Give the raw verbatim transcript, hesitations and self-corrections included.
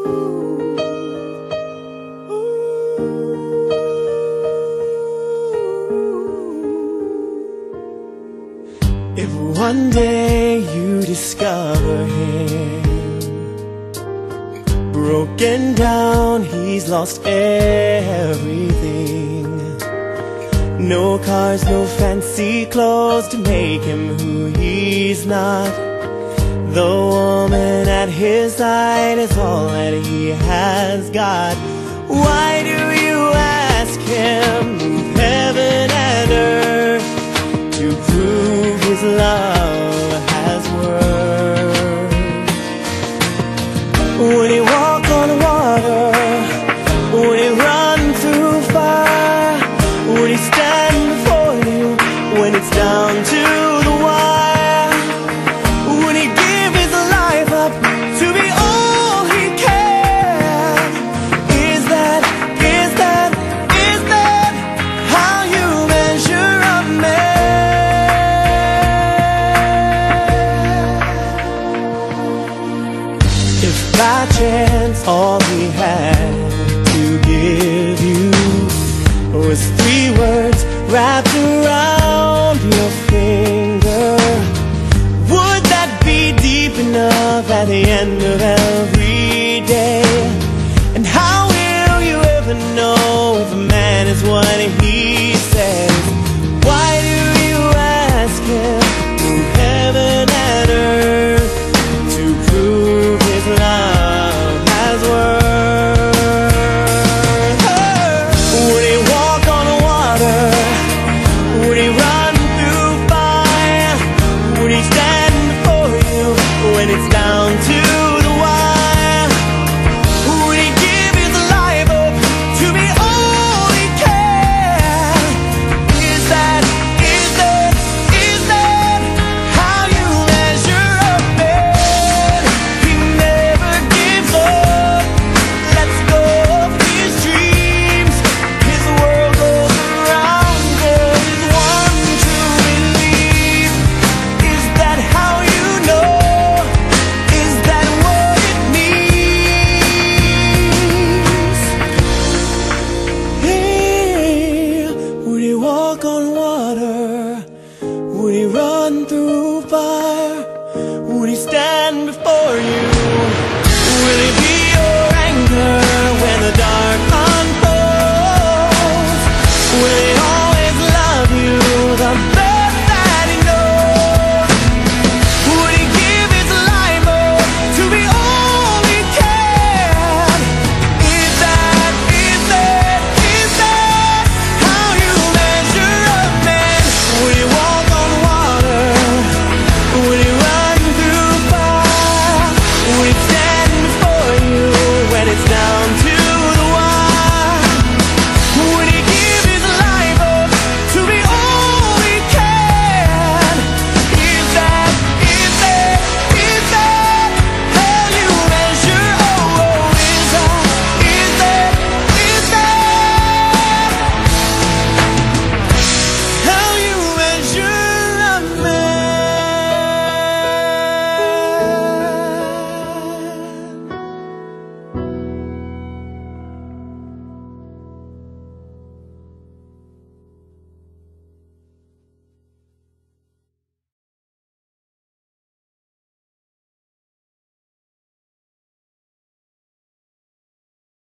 If one day you discover him broken down, he's lost everything. No cars, no fancy clothes to make him who he's not. The woman at his side is all that he has got. Why do you ask him, move heaven and earth, to prove his love has worth? Would he walk on water? Would he run through fire? Would he stand before you when it's down to the wire? Would he give his life up to be all he can? Is that, is that, is that how you measure a man? If by chance all he had to give you was three words wrapped around your finger, would that be deep enough at the end of every day? And how will you ever know if a man is what he says? Why do you ask him, move heaven and earth, to prove his love has worth? Would he walk on water? Would he run through fire? Would he stand before you when it's down to the wire? Would he give his life up to be all he can? Is that, is that, is that how you measure a man? He never gives up, lets go of his dreams. His world goes around, there is one to believe. Is that how you know? Is that what it means? Hey, would he walk on water? Would he run through fire? Would he stand before you